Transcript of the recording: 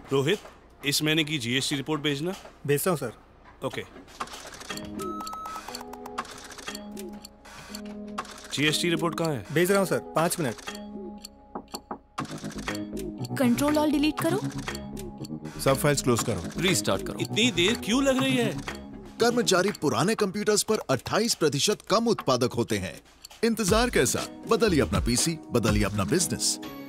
रोहित, इस महीने की जीएसटी रिपोर्ट भेजना। भेजता हूँ सर। ओके। जीएसटी रिपोर्ट कहाँ है? भेज रहा हूँ सर, 5 मिनट। कंट्रोल ऑल डिलीट करो। सब फाइल्स क्लोज करो। रीस्टार्ट करो। इतनी देर क्यों लग रही है? कर्मचारी पुराने कंप्यूटर्स पर 28% कम उत्पादक होते हैं। इंतजार कैसा? बदलिए अपना पीसी, बदलिए अपना बिजनेस।